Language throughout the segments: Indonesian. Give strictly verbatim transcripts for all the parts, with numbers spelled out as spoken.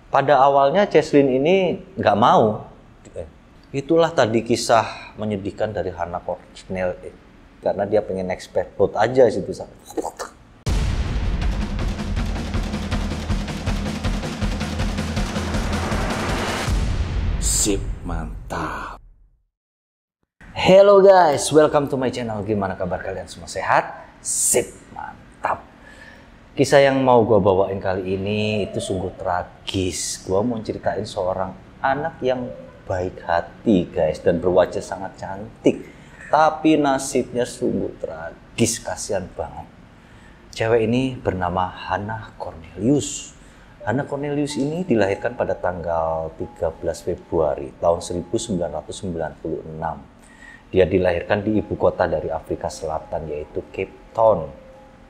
Pada awalnya Cheslin ini nggak mau. Itulah tadi kisah menyedihkan dari Hannah Cornell, karena dia pengen expert boat aja situ. Sip, mantap. Hello guys, welcome to my channel. Gimana kabar kalian semua, sehat? Sip, mantap. Kisah yang mau gue bawain kali ini itu sungguh tragis. Gue mau ceritain seorang anak yang baik hati guys, dan berwajah sangat cantik. Tapi nasibnya sungguh tragis, kasihan banget. Cewek ini bernama Hannah Cornelius. Hannah Cornelius ini dilahirkan pada tanggal tiga belas Februari tahun seribu sembilan ratus sembilan puluh enam. Dia dilahirkan di ibu kota dari Afrika Selatan, yaitu Cape Town.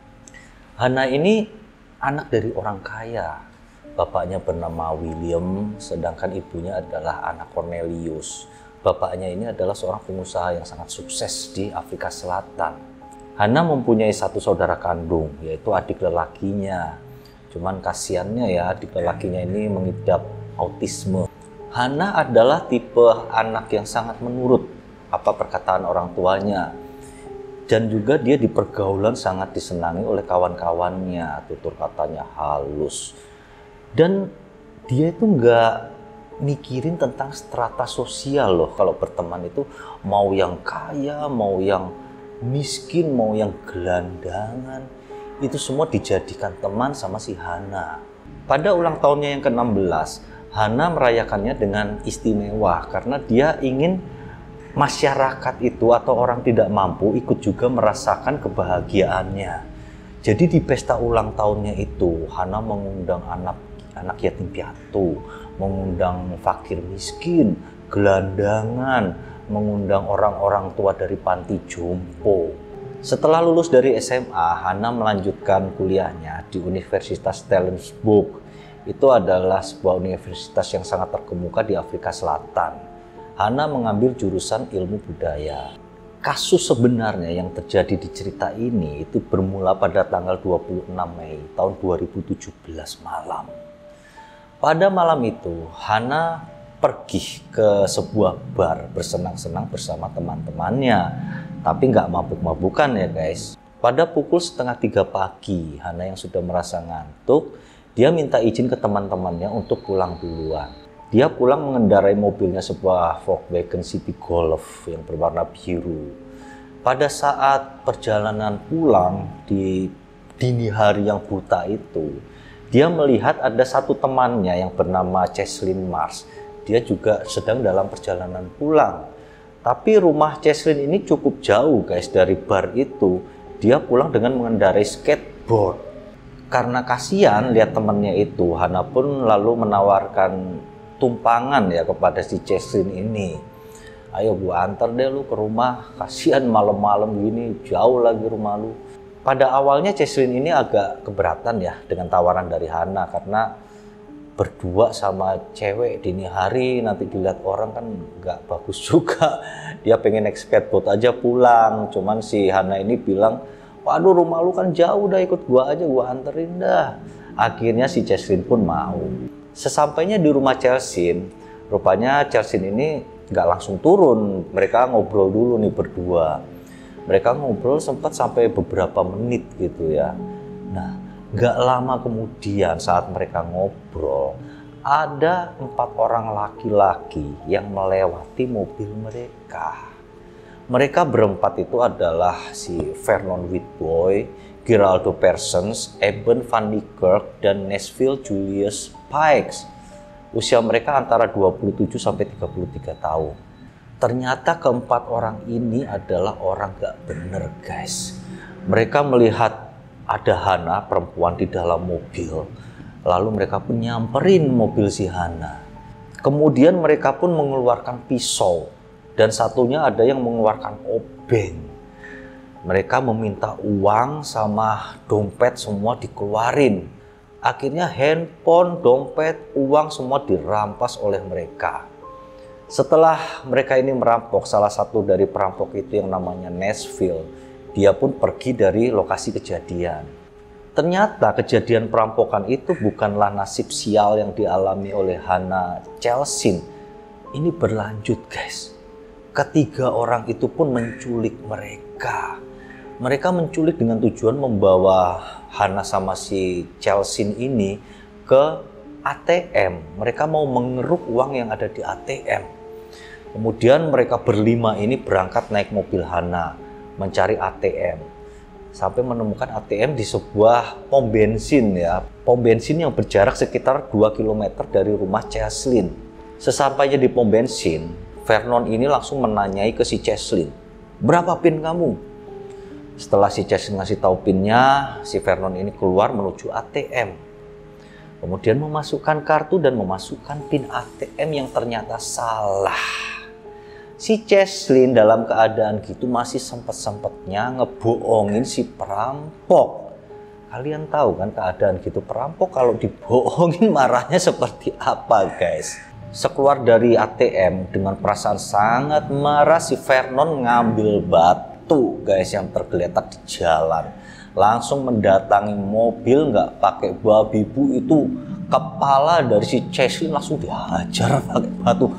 Hannah ini anak dari orang kaya. Bapaknya bernama William, sedangkan ibunya adalah Hannah Cornelius. Bapaknya ini adalah seorang pengusaha yang sangat sukses di Afrika Selatan. Hannah mempunyai satu saudara kandung, yaitu adik lelakinya. Cuman kasiannya ya, adik lelakinya ini mengidap autisme. Hannah adalah tipe anak yang sangat menurut apa perkataan orang tuanya. Dan juga dia di pergaulan sangat disenangi oleh kawan-kawannya, tutur katanya halus. Dan dia itu nggak mikirin tentang strata sosial loh. Kalau berteman itu mau yang kaya, mau yang miskin, mau yang gelandangan, itu semua dijadikan teman sama si Hannah. Pada ulang tahunnya yang ke enam belas, Hannah merayakannya dengan istimewa karena dia ingin masyarakat itu atau orang tidak mampu ikut juga merasakan kebahagiaannya. Jadi di pesta ulang tahunnya itu, Hannah mengundang anak anak yatim piatu, mengundang fakir miskin, gelandangan, mengundang orang-orang tua dari panti jompo. Setelah lulus dari S M A, Hannah melanjutkan kuliahnya di Universitas Stellenbosch. Itu adalah sebuah universitas yang sangat terkemuka di Afrika Selatan. Hannah mengambil jurusan ilmu budaya. Kasus sebenarnya yang terjadi di cerita ini itu bermula pada tanggal dua puluh enam Mei tahun dua ribu tujuh belas malam. Pada malam itu, Hannah pergi ke sebuah bar bersenang-senang bersama teman-temannya. Tapi nggak mabuk-mabukan ya guys. Pada pukul setengah tiga pagi, Hannah yang sudah merasa ngantuk, dia minta izin ke teman-temannya untuk pulang duluan. Dia pulang mengendarai mobilnya, sebuah Volkswagen City Golf yang berwarna biru. Pada saat perjalanan pulang di dini hari yang buta itu, dia melihat ada satu temannya yang bernama Cheslin Mars. Dia juga sedang dalam perjalanan pulang. Tapi rumah Cheslin ini cukup jauh guys dari bar itu. Dia pulang dengan mengendarai skateboard. Karena kasihan lihat temannya itu, Hannah pun lalu menawarkan tumpangan ya kepada si Cheslin ini. Ayo gua antar deh lu ke rumah, kasihan malam-malam gini, jauh lagi rumah lu. Pada awalnya Cheslin ini agak keberatan ya dengan tawaran dari Hannah, karena berdua sama cewek dini hari nanti dilihat orang kan nggak bagus juga. Dia pengen naik skateboard aja pulang, cuman si Hannah ini bilang, waduh rumah lu kan jauh, dah ikut gua aja, gua anterin dah. Akhirnya si Cheslin pun mau. Sesampainya di rumah Cheslin, rupanya Cheslin ini nggak langsung turun. Mereka ngobrol dulu nih berdua. Mereka ngobrol sempat sampai beberapa menit gitu ya. Nah, nggak lama kemudian saat mereka ngobrol, ada empat orang laki-laki yang melewati mobil mereka. Mereka berempat itu adalah si Vernon Whitboy, Geraldo Persons, Eben van Niekerk, dan Nashville Julius Pikes. Usia mereka antara dua puluh tujuh sampai tiga puluh tiga tahun. Ternyata keempat orang ini adalah orang gak bener guys. Mereka melihat ada Hannah perempuan di dalam mobil. Lalu mereka pun nyamperin mobil si Hannah. Kemudian mereka pun mengeluarkan pisau. Dan satunya ada yang mengeluarkan obeng. Mereka meminta uang sama dompet semua dikeluarin. Akhirnya handphone, dompet, uang semua dirampas oleh mereka. Setelah mereka ini merampok, salah satu dari perampok itu yang namanya Nashville, dia pun pergi dari lokasi kejadian. Ternyata kejadian perampokan itu bukanlah nasib sial yang dialami oleh Hana Chelsin. Ini berlanjut guys. Ketiga orang itu pun menculik mereka. Mereka menculik dengan tujuan membawa Hana sama si Chelsin ini ke A T M. Mereka mau mengeruk uang yang ada di A T M. Kemudian mereka berlima ini berangkat naik mobil Hana mencari A T M. Sampai menemukan A T M di sebuah pom bensin ya. Pom bensin yang berjarak sekitar dua kilometer dari rumah Cheslin. Sesampainya di pom bensin, Vernon ini langsung menanyai ke si Cheslin, "Berapa pin kamu?" Setelah si Cheslin ngasih tahu pinnya, si Vernon ini keluar menuju A T M. Kemudian memasukkan kartu dan memasukkan pin A T M yang ternyata salah. Si Cheslin dalam keadaan gitu masih sempet-sempetnya ngebohongin si perampok. Kalian tahu kan keadaan gitu, perampok kalau dibohongin marahnya seperti apa guys. Sekeluar dari A T M dengan perasaan sangat marah, si Vernon ngambil batu guys yang tergeletak di jalan. Langsung mendatangi mobil nggak pakai babi bu, itu kepala dari si Cheslin langsung dihajar pakai batu.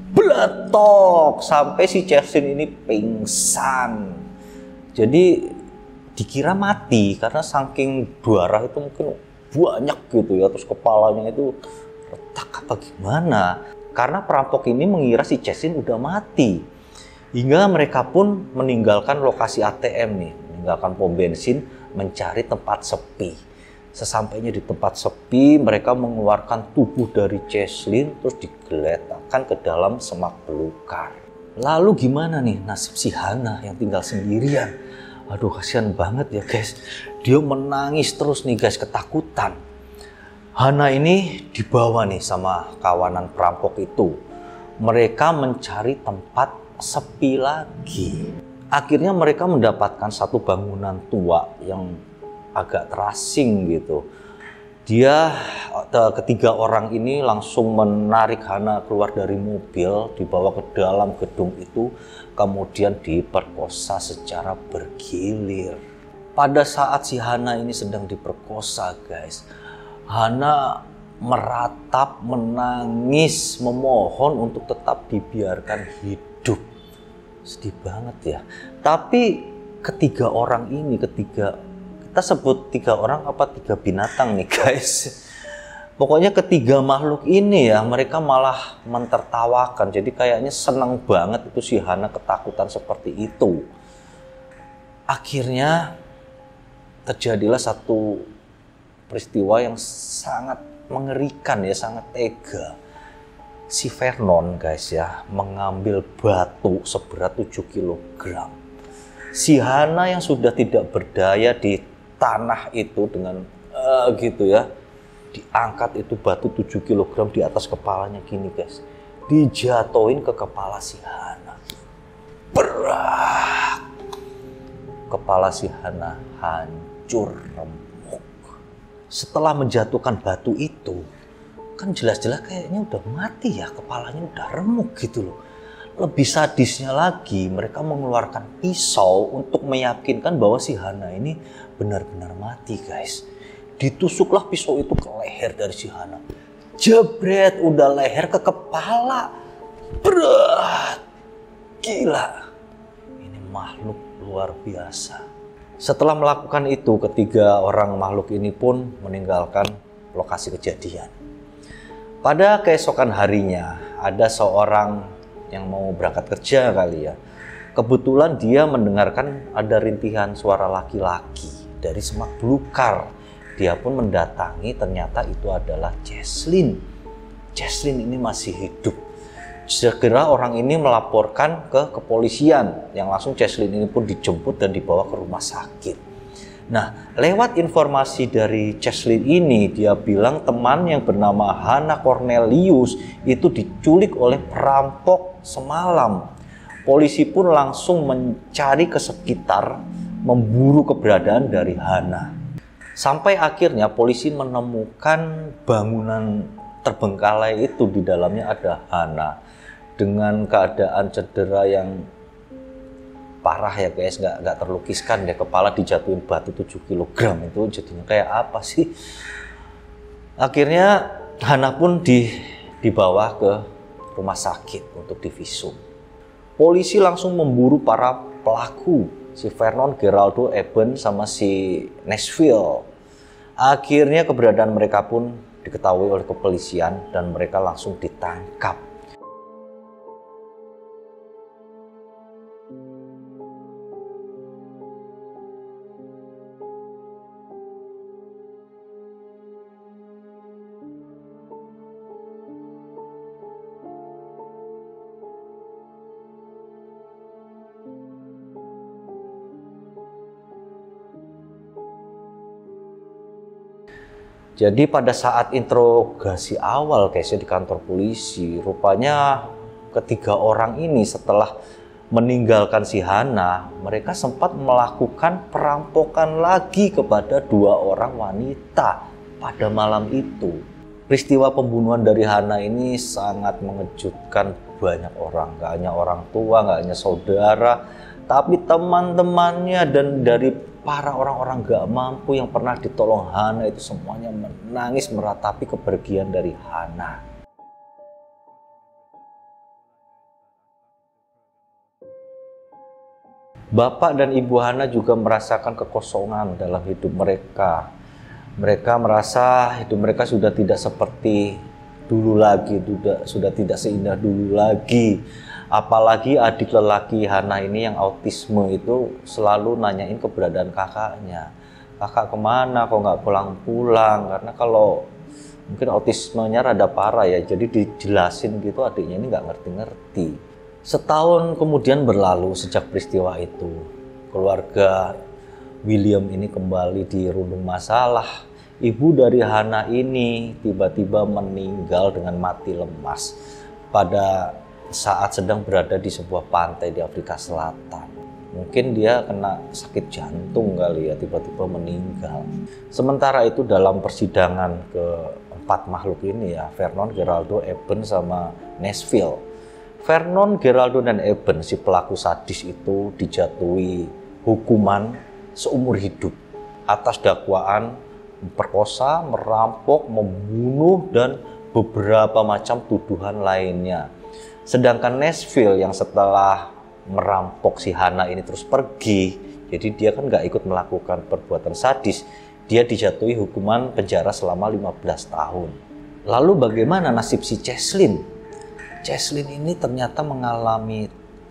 Beletok sampai si Cheslin ini pingsan. Jadi dikira mati karena saking darah itu mungkin banyak gitu ya, terus kepalanya itu retak apa gimana. Karena perampok ini mengira si Cheslin udah mati. Hingga mereka pun meninggalkan lokasi A T M nih, meninggalkan pom bensin, mencari tempat sepi. Sesampainya di tempat sepi, mereka mengeluarkan tubuh dari Cheslin terus digeletakkan ke dalam semak belukar. Lalu gimana nih nasib si Hana yang tinggal sendirian? Aduh kasihan banget ya guys. Dia menangis terus nih guys, ketakutan. Hana ini dibawa nih sama kawanan perampok itu. Mereka mencari tempat sepi lagi. Akhirnya mereka mendapatkan satu bangunan tua yang agak terasing gitu. Dia, ketiga orang ini langsung menarik Hana keluar dari mobil, dibawa ke dalam gedung itu, kemudian diperkosa secara bergilir. Pada saat si Hana ini sedang diperkosa guys, Hana meratap, menangis, memohon untuk tetap dibiarkan hidup. Sedih banget ya. Tapi ketiga orang ini, ketiga kita sebut tiga orang apa tiga binatang nih guys. Pokoknya ketiga makhluk ini ya, mereka malah mentertawakan. Jadi kayaknya senang banget itu si Hana ketakutan seperti itu. Akhirnya terjadilah satu peristiwa yang sangat mengerikan ya, sangat tega. Si Vernon guys ya, mengambil batu seberat tujuh kilogram. Si Hana yang sudah tidak berdaya di tanah itu dengan uh, gitu ya, diangkat itu batu tujuh kilogram di atas kepalanya gini guys, dijatuhin ke kepala si Hana. Berat. Kepala si Hana hancur remuk. Setelah menjatuhkan batu itu, kan jelas-jelas kayaknya udah mati ya, kepalanya udah remuk gitu loh. Lebih sadisnya lagi, mereka mengeluarkan pisau untuk meyakinkan bahwa si Hana ini benar-benar mati guys. Ditusuklah pisau itu ke leher dari si Hana. Jebret, udah leher ke kepala. Berat. Gila. Ini makhluk luar biasa. Setelah melakukan itu, ketiga orang makhluk ini pun meninggalkan lokasi kejadian. Pada keesokan harinya, ada seorang yang mau berangkat kerja kali ya. Kebetulan dia mendengarkan ada rintihan suara laki-laki dari semak belukar. Dia pun mendatangi, ternyata itu adalah Cheslin. Cheslin ini masih hidup. Segera orang ini melaporkan ke kepolisian, yang langsung Cheslin ini pun dijemput dan dibawa ke rumah sakit. Nah, lewat informasi dari Cheslin ini, dia bilang teman yang bernama Hana Cornelius itu diculik oleh perampok semalam. Polisi pun langsung mencari ke sekitar, memburu keberadaan dari Hana. Sampai akhirnya polisi menemukan bangunan terbengkalai itu, di dalamnya ada Hana dengan keadaan cedera yang parah ya guys, nggak nggak terlukiskan deh, kepala dijatuhin batu tujuh kilogram itu jadinya kayak apa sih. Akhirnya Hana pun di, dibawa ke rumah sakit untuk divisum. Polisi langsung memburu para pelaku, si Vernon, Geraldo, Eben, sama si Nashville. Akhirnya keberadaan mereka pun diketahui oleh kepolisian dan mereka langsung ditangkap. Jadi pada saat interogasi awal guys ya di kantor polisi, rupanya ketiga orang ini setelah meninggalkan si Hana, mereka sempat melakukan perampokan lagi kepada dua orang wanita pada malam itu. Peristiwa pembunuhan dari Hana ini sangat mengejutkan banyak orang, gak hanya orang tua, gak hanya saudara, tapi teman-temannya dan dari para orang-orang gak mampu yang pernah ditolong Hana itu semuanya menangis meratapi kepergian dari Hana. Bapak dan Ibu Hana juga merasakan kekosongan dalam hidup mereka. Mereka merasa hidup mereka sudah tidak seperti dulu lagi, sudah, sudah tidak seindah dulu lagi. Apalagi adik lelaki Hana ini yang autisme itu selalu nanyain keberadaan kakaknya. Kakak kemana, kok nggak pulang-pulang? Karena kalau mungkin autismenya rada parah ya, jadi dijelasin gitu adiknya ini nggak ngerti-ngerti. Setahun kemudian berlalu sejak peristiwa itu. Keluarga William ini kembali dirundung masalah. Ibu dari Hana ini tiba-tiba meninggal dengan mati lemas pada saat sedang berada di sebuah pantai di Afrika Selatan. Mungkin dia kena sakit jantung kali ya, tiba-tiba meninggal. Sementara itu dalam persidangan keempat makhluk ini ya, Vernon, Geraldo, Eben, sama Nashville. Vernon, Geraldo, dan Eben, si pelaku sadis itu dijatuhi hukuman seumur hidup atas dakwaan memperkosa, merampok, membunuh, dan beberapa macam tuduhan lainnya. Sedangkan Nashville yang setelah merampok si Hana ini terus pergi, jadi dia kan nggak ikut melakukan perbuatan sadis, dia dijatuhi hukuman penjara selama lima belas tahun. Lalu bagaimana nasib si Cheslin? Cheslin ini ternyata mengalami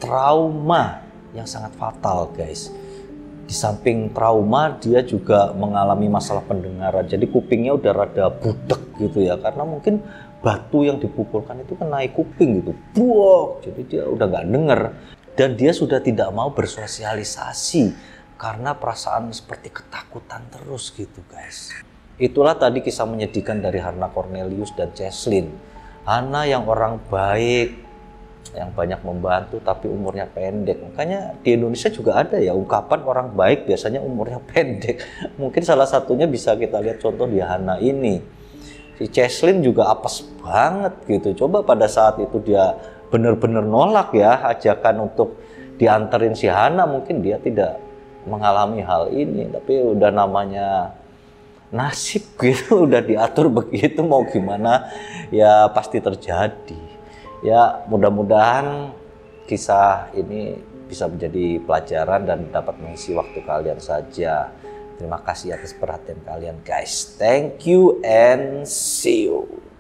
trauma yang sangat fatal guys. Di samping trauma dia juga mengalami masalah pendengaran, jadi kupingnya udah rada budek gitu ya, karena mungkin batu yang dipukulkan itu kan naik kuping gitu, buok, jadi dia udah nggak denger. Dan dia sudah tidak mau bersosialisasi karena perasaan seperti ketakutan terus gitu guys. Itulah tadi kisah menyedihkan dari Hana Cornelius dan Cheslin. Hana yang orang baik, yang banyak membantu tapi umurnya pendek. Makanya di Indonesia juga ada ya ungkapan orang baik biasanya umurnya pendek. Mungkin salah satunya bisa kita lihat contoh di Hana ini. Si Cheslin juga apes banget gitu. Coba pada saat itu dia benar-benar nolak ya ajakan untuk dianterin si Hana, mungkin dia tidak mengalami hal ini. Tapi udah namanya nasib gitu, udah diatur begitu, mau gimana ya pasti terjadi. Ya mudah-mudahan kisah ini bisa menjadi pelajaran dan dapat mengisi waktu kalian saja. Terima kasih atas perhatian kalian guys. Thank you and see you.